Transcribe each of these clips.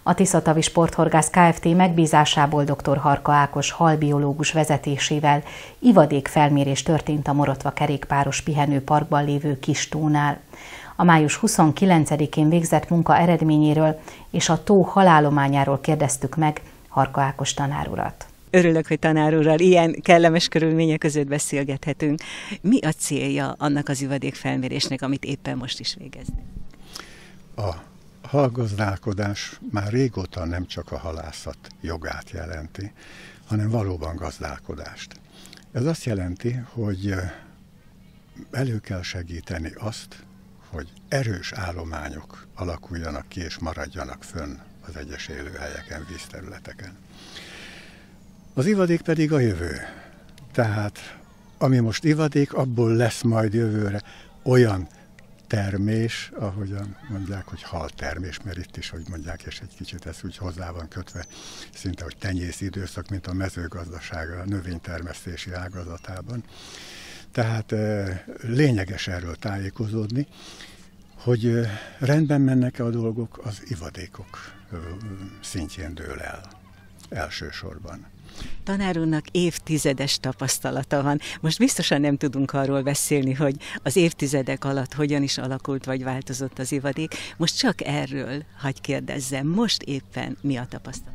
A Tiszatavi Sporthorgász Kft. Megbízásából dr. Harka Ákos halbiológus vezetésével ivadékfelmérés történt a Morotva kerékpáros pihenőparkban lévő Kistónál. A május 29-én végzett munka eredményéről és a tó halállományáról kérdeztük meg Harka Ákos tanár urat. Örülök, hogy tanár úrral ilyen kellemes körülmények között beszélgethetünk. Mi a célja annak az ivadékfelmérésnek, amit éppen most is végezni? A halgazdálkodás már régóta nem csak a halászat jogát jelenti, hanem valóban gazdálkodást. Ez azt jelenti, hogy elő kell segíteni azt, hogy erős állományok alakuljanak ki és maradjanak fönn az egyes élőhelyeken, vízterületeken. Az ivadék pedig a jövő. Tehát ami most ivadék, abból lesz majd jövőre olyan termés, ahogyan mondják, hogy haltermés, mert itt is, hogy mondják, és egy kicsit ez úgy hozzá van kötve, szinte, hogy tenyész időszak, mint a mezőgazdaság a növénytermesztési ágazatában. Tehát lényeges erről tájékozódni, hogy rendben mennek-e a dolgok, az ivadékok szintjén dől el elsősorban. Tanár úrnak évtizedes tapasztalata van. Most biztosan nem tudunk arról beszélni, hogy az évtizedek alatt hogyan is alakult vagy változott az ivadék. Most csak erről hagy kérdezzem. Most éppen mi a tapasztalat?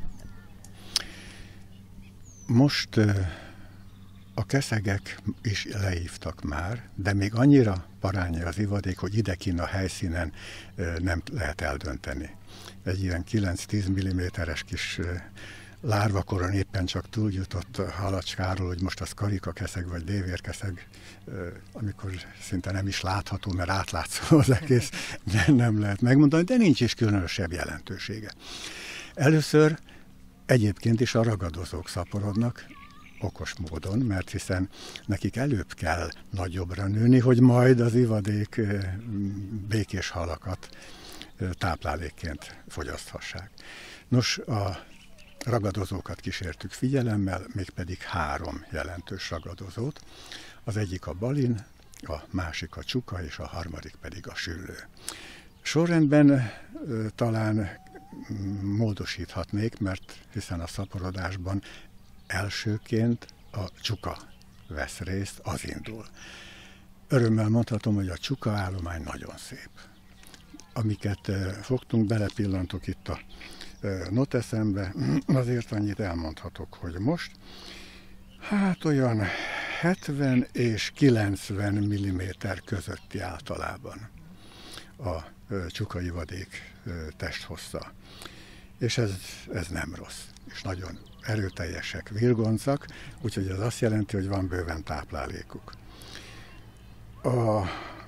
Most a keszegek is leívtak már, de még annyira parányi az ivadék, hogy idekinn a helyszínen nem lehet eldönteni. Egy ilyen 9-10 mm-es kis lárvakoron éppen csak túljutott halacskáról, hogy most az karikakeszeg vagy dévérkeszeg, amikor szinte nem is látható, mert átlátszó az egész, nem lehet megmondani, de nincs is különösebb jelentősége. Először egyébként is a ragadozók szaporodnak, okos módon, mert hiszen nekik előbb kell nagyobbra nőni, hogy majd az ivadék békés halakat táplálékként fogyaszthassák. Nos, a ragadozókat kísértük figyelemmel, mégpedig 3 jelentős ragadozót. Az egyik a balin, a másik a csuka, és a harmadik pedig a süllő. Sorrendben talán módosíthatnék, mert hiszen a szaporodásban elsőként a csuka vesz részt, az indul. Örömmel mondhatom, hogy a csuka állomány nagyon szép. Amiket fogtunk, belepillantok itt a noteszembe, azért annyit elmondhatok, hogy most hát olyan 70 és 90 mm közötti általában a csukaivadék testhossza. És ez nem rossz, és nagyon erőteljesek, virgoncak, úgyhogy ez azt jelenti, hogy van bőven táplálékuk. A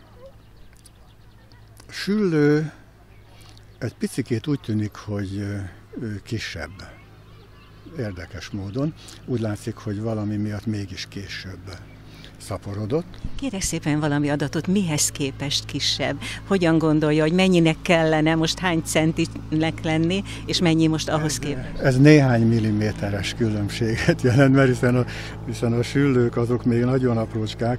süllő egy picikét úgy tűnik, hogy kisebb, érdekes módon. Úgy látszik, hogy valami miatt mégis később szaporodott. Kérek szépen valami adatot, mihez képest kisebb? Hogyan gondolja, hogy mennyinek kellene, most hány centinek lenni, és mennyi most ahhoz képest? Ez néhány milliméteres különbséget jelent, mert hiszen a süllők azok még nagyon aprócskák.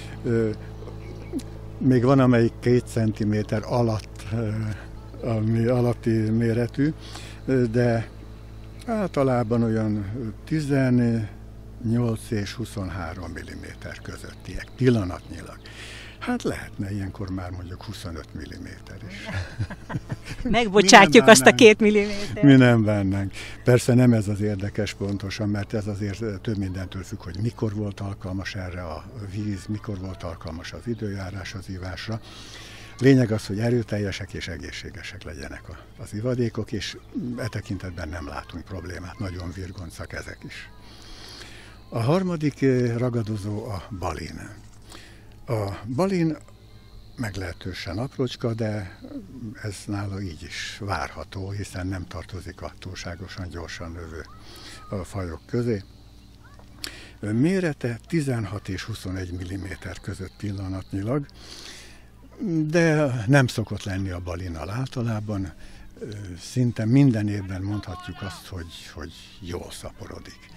Még van, amelyik 2 centiméter alatt, ami alatti méretű, de általában olyan 18 és 23 mm közöttiek pillanatnyilag. Hát lehetne ilyenkor már mondjuk 25 mm is. Megbocsátjuk azt a 2 mm-t. Mi nem bennünk. Persze nem ez az érdekes pontosan, mert ez azért több mindentől függ, hogy mikor volt alkalmas erre a víz, mikor volt alkalmas az időjárás az ivásra. Lényeg az, hogy erőteljesek és egészségesek legyenek az ivadékok, és e tekintetben nem látunk problémát, nagyon virgoncak ezek is. A harmadik ragadozó a balin. A balin meglehetősen aprócska, de ez nála így is várható, hiszen nem tartozik a túlságosan gyorsan növő fajok közé. Mérete 16 és 21 mm között pillanatnyilag, de nem szokott lenni a balinnal általában. Szinte minden évben mondhatjuk azt, hogy jól szaporodik.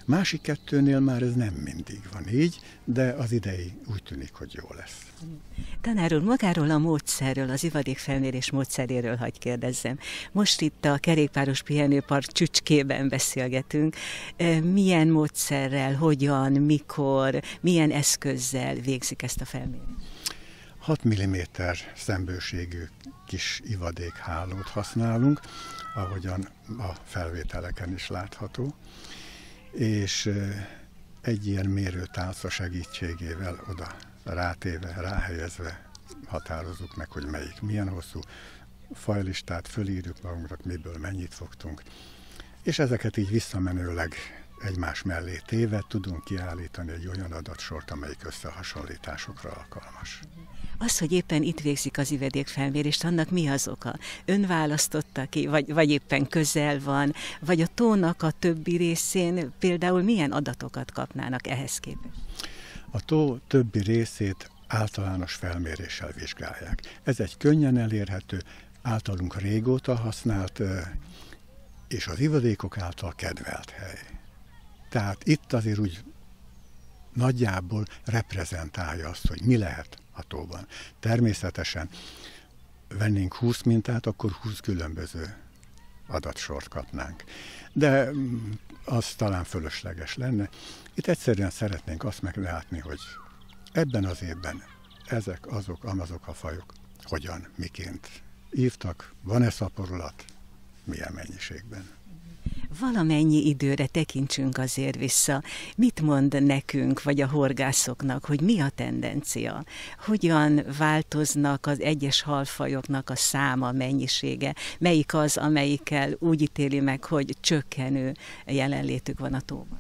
Másik kettőnél már ez nem mindig van így, de az idei úgy tűnik, hogy jó lesz. Tanár úr, magáról a módszerről, az ivadékfelmérés módszeréről hadd kérdezzem. Most itt a kerékpáros pihenőpark csücskében beszélgetünk. Milyen módszerrel, hogyan, mikor, milyen eszközzel végzik ezt a felmérést? 6 mm szembőségű kis ivadékhálót használunk, ahogyan a felvételeken is látható, és egy ilyen mérőtálca segítségével oda rátéve, ráhelyezve határozzuk meg, hogy melyik milyen hosszú, fajlistát fölírjuk magunknak, miből mennyit fogtunk, és ezeket így visszamenőleg egymás mellé téve tudunk kiállítani egy olyan adatsort, amelyik összehasonlításokra alkalmas. Az, hogy éppen itt végzik az ivadékfelmérést, annak mi az oka? Ön választotta ki, vagy éppen közel van, vagy a tónak a többi részén például milyen adatokat kapnának ehhez képest? A tó többi részét általános felméréssel vizsgálják. Ez egy könnyen elérhető, általunk régóta használt, és az ivadékok által kedvelt hely. Tehát itt azért úgy nagyjából reprezentálja azt, hogy mi lehet a tóban. Természetesen vennénk 20 mintát, akkor 20 különböző adatsort kapnánk. De az talán fölösleges lenne. Itt egyszerűen szeretnénk azt meglátni, hogy ebben az évben ezek azok a fajok hogyan, miként ívtak, van-e szaporulat, milyen mennyiségben. Valamennyi időre tekintsünk azért vissza. Mit mond nekünk, vagy a horgászoknak, hogy mi a tendencia? Hogyan változnak az egyes halfajoknak a száma, mennyisége? Melyik az, amelyikkel úgy ítéli meg, hogy csökkenő jelenlétük van a tóban?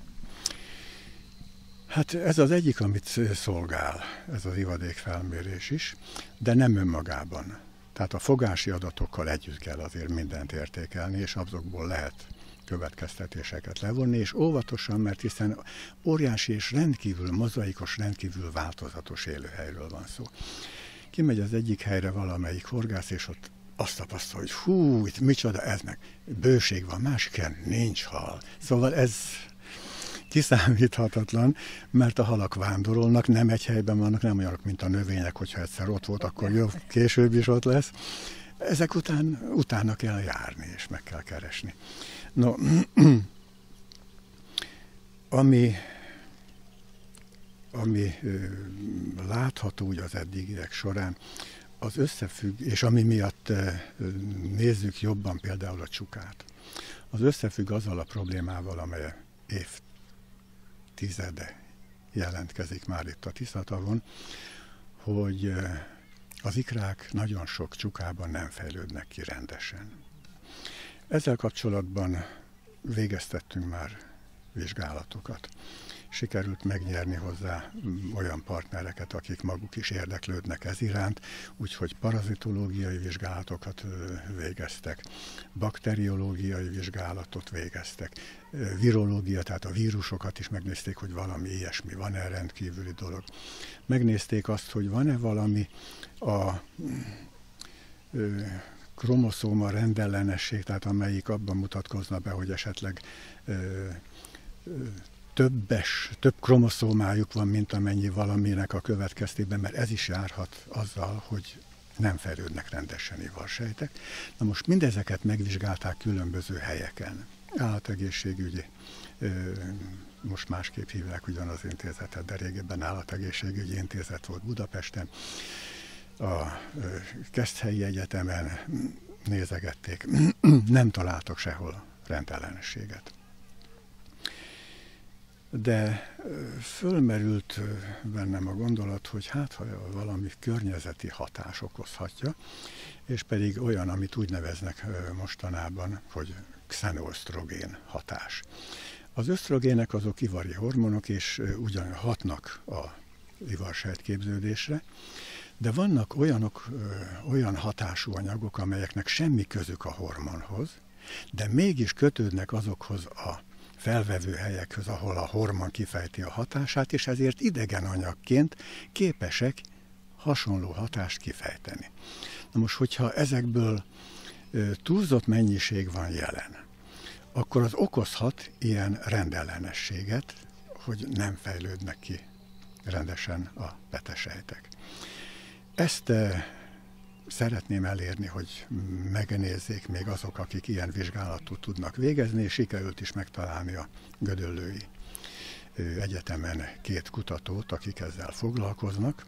Hát ez az egyik, amit szolgál, ez az ivadékfelmérés is, de nem önmagában. Tehát a fogási adatokkal együtt kell azért mindent értékelni, és azokból lehet következtetéseket levonni, és óvatosan, mert hiszen óriási és rendkívül mozaikos, rendkívül változatos élőhelyről van szó. Kimegy az egyik helyre valamelyik horgász, és ott azt tapasztal, hogy hú, itt micsoda eznek, bőség van, másik helyen nincs hal. Szóval ez kiszámíthatatlan, mert a halak vándorolnak, nem egy helyben vannak, nem olyanok, mint a növények, hogyha egyszer ott volt, akkor jó, később is ott lesz. Ezek utána kell járni, és meg kell keresni. No, ami látható úgy az eddigiek során, az összefügg, és ami miatt nézzük jobban például a csukát, az összefügg azzal a problémával, amely évtizede jelentkezik már itt a Tiszatavon, hogy az ikrák nagyon sok csukában nem fejlődnek ki rendesen. Ezzel kapcsolatban végeztettünk már vizsgálatokat. Sikerült megnyerni hozzá olyan partnereket, akik maguk is érdeklődnek ez iránt, úgyhogy parazitológiai vizsgálatokat végeztek, bakteriológiai vizsgálatot végeztek, virológia, tehát a vírusokat is megnézték, hogy valami ilyesmi, van-e rendkívüli dolog. Megnézték azt, hogy van-e valami a kromoszóma rendellenesség, tehát amelyik abban mutatkozna be, hogy esetleg több kromoszómájuk van, mint amennyi valaminek a következtében, mert ez is járhat azzal, hogy nem fejlődnek rendesen ivarsejtek. Na most mindezeket megvizsgálták különböző helyeken. Állategészségügyi, most másképp hívják ugyanaz intézetet, de régebben Állategészségügyi Intézet volt Budapesten. A Keszthelyi Egyetemen nézegették, nem találtak sehol rendellenességet. De fölmerült bennem a gondolat, hogy hát ha valami környezeti hatás okozhatja, és pedig olyan, amit úgy neveznek mostanában, hogy xenoösztrogén hatás. Az ösztrogének azok ivari hormonok, és ugyan hatnak a ivarsejtképződésre, de vannak olyan hatású anyagok, amelyeknek semmi közük a hormonhoz, de mégis kötődnek azokhoz a felvevő helyekhez, ahol a hormon kifejti a hatását, és ezért idegen anyagként képesek hasonló hatást kifejteni. Na most, hogyha ezekből túlzott mennyiség van jelen, akkor az okozhat ilyen rendellenességet, hogy nem fejlődnek ki rendesen a petesejtek. Ezt szeretném elérni, hogy megnézzék még azok, akik ilyen vizsgálatot tudnak végezni, és sikerült is megtalálni a Gödöllői Egyetemen 2 kutatót, akik ezzel foglalkoznak,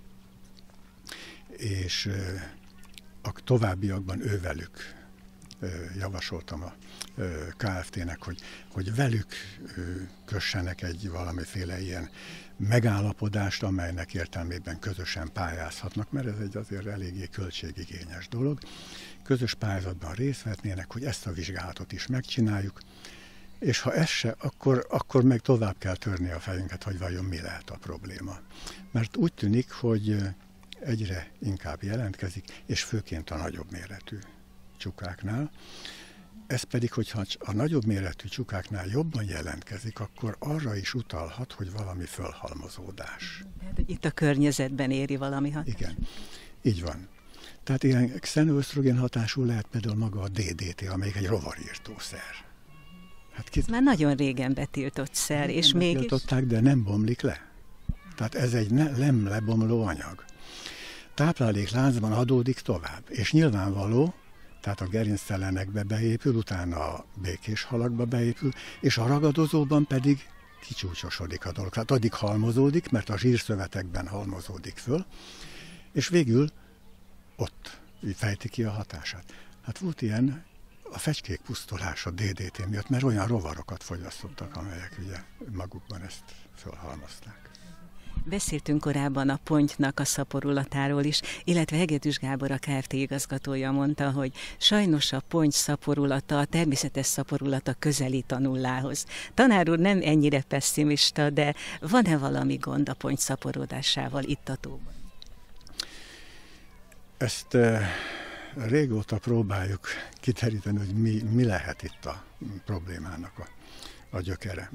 és a továbbiakban ővelük javasoltam a Kft-nek, hogy velük kössenek egy valamiféle ilyen megállapodást, amelynek értelmében közösen pályázhatnak, mert ez egy azért eléggé költségigényes dolog. Közös pályázatban részt vehetnének, hogy ezt a vizsgálatot is megcsináljuk, és ha ez se, akkor meg tovább kell törni a fejünket, hogy vajon mi lehet a probléma. Mert úgy tűnik, hogy egyre inkább jelentkezik, és főként a nagyobb méretű csukáknál. Ez pedig, hogyha a nagyobb méretű csukáknál jobban jelentkezik, akkor arra is utalhat, hogy valami fölhalmozódás. Itt a környezetben éri valami hatás. Igen, így van. Tehát ilyen xenoösztrogén hatású lehet például maga a DDT, amelyik egy rovarírtószer. Hát már nagyon régen betiltott szer, és mégis... Betiltották, de nem bomlik le. Tehát ez egy nem lebomló anyag. Táplálékláncban adódik tovább, és nyilvánvaló, tehát a gerinctelenekbe beépül, utána a békés halakba beépül, és a ragadozóban pedig kicsúcsosodik a dolog. Tehát addig halmozódik, mert a zsírszövetekben halmozódik föl, és végül ott fejti ki a hatását. Hát volt ilyen a fecskék pusztulása DDT miatt, mert olyan rovarokat fogyasztottak, amelyek ugye magukban ezt fölhalmozták. Beszéltünk korábban a pontynak a szaporulatáról is, illetve Hegedűs Gábor, a Kft. Igazgatója mondta, hogy sajnos a ponty szaporulata, a természetes szaporulata közelít a nullához. Tanár úr nem ennyire pesszimista, de van-e valami gond a ponty szaporodásával itt a tóban? Ezt régóta próbáljuk kiteríteni, hogy mi lehet itt a problémának a gyökere.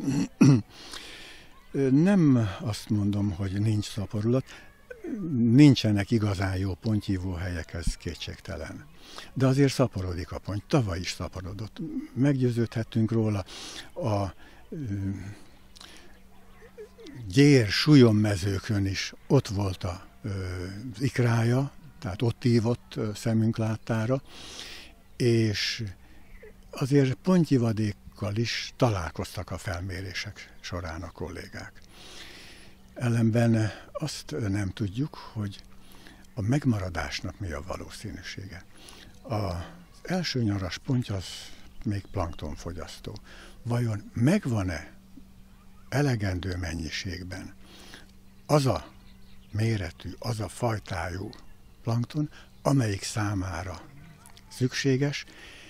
Nem azt mondom, hogy nincs szaporulat, nincsenek igazán jó pontyívó helyek, ez kétségtelen. De azért szaporodik a ponty, tavaly is szaporodott. Meggyőződhettünk róla, a gyér súlyommezőkön is ott volt az ikrája, tehát ott ívott szemünk láttára, és azért pontyivadékkal is találkoztak a felmérések során a kollégák. Ellenben azt nem tudjuk, hogy a megmaradásnak mi a valószínűsége. Az első nyaras ponty az még planktonfogyasztó. Vajon megvan-e elegendő mennyiségben az a méretű, az a fajtájú plankton, amelyik számára szükséges,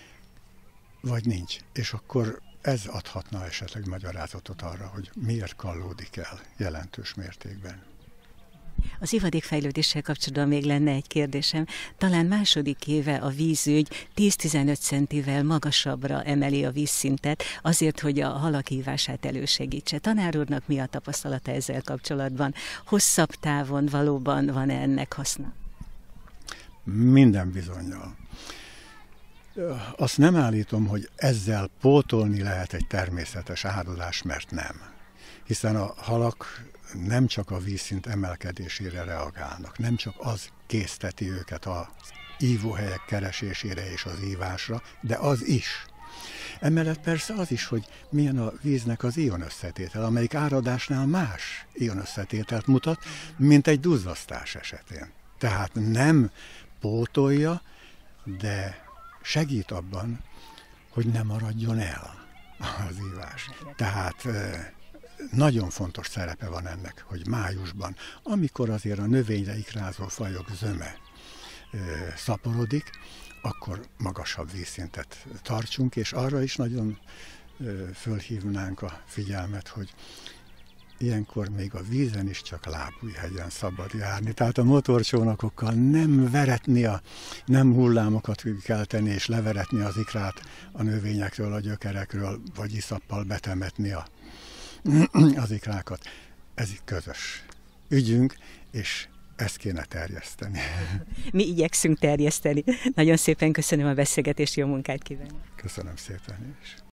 vagy nincs. És akkor ez adhatna esetleg magyarázatot arra, hogy miért kallódik el jelentős mértékben. Az ivadékfejlődéssel kapcsolatban még lenne egy kérdésem. Talán második éve a vízügy 10-15 centivel magasabbra emeli a vízszintet, azért, hogy a halak ívását elősegítse. Tanár úrnak mi a tapasztalata ezzel kapcsolatban? Hosszabb távon valóban van-e ennek haszna? Minden bizonnyal. Azt nem állítom, hogy ezzel pótolni lehet egy természetes áradást, mert nem. Hiszen a halak nem csak a vízszint emelkedésére reagálnak, nem csak az készteti őket az ívóhelyek keresésére és az ívásra, de az is. Emellett persze az is, hogy milyen a víznek az ionösszetétel, amelyik áradásnál más ionösszetételt mutat, mint egy duzzasztás esetén. Tehát nem pótolja, de segít abban, hogy ne maradjon el az ívás. Tehát nagyon fontos szerepe van ennek, hogy májusban, amikor azért a növényre ikrázó fajok zöme szaporodik, akkor magasabb vízszintet tartsunk, és arra is nagyon fölhívnánk a figyelmet, hogy ilyenkor még a vízen is csak lábújhegyen szabad járni. Tehát a motorcsónakokkal nem veretni, nem hullámokat kell tenni, és leveretni az ikrát a növényekről, a gyökerekről, vagy iszappal betemetni az ikrákat. Ez itt közös ügyünk, és ezt kéne terjeszteni. Mi igyekszünk terjeszteni. Nagyon szépen köszönöm a beszélgetést, jó munkát kívánok! Köszönöm szépen is.